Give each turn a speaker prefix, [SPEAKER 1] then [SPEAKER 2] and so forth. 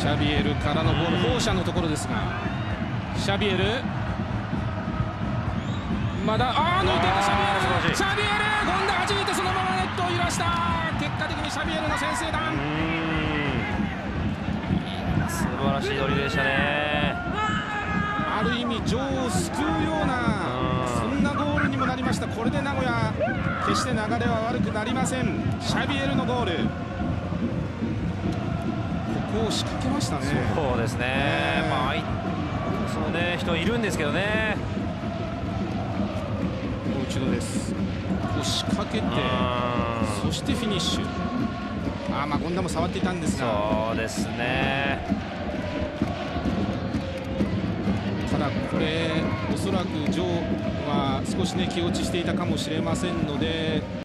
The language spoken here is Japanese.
[SPEAKER 1] シャビエルからのボール、放射のところですが、シャビエルまだ抜いていたシャビエル、シャビエル今度はじいてそのままネットを揺らした。結果的にシャビエルの先制弾。
[SPEAKER 2] 素晴らしいドリブルでしたね。
[SPEAKER 1] ある意味ジョーを救うようなそんなゴールにもなりました。これで名古屋決して流れは悪くなりません。シャビエルのゴール、ここを仕掛けましたね。
[SPEAKER 2] そうですね、そのね人いるんですけどね。
[SPEAKER 1] もう一度です。こう仕掛けて、そしてフィニッシュ。権田も触っていたんですが、
[SPEAKER 2] そうですね。
[SPEAKER 1] ただこれおそらくジョーは少しね気落ちしていたかもしれませんので、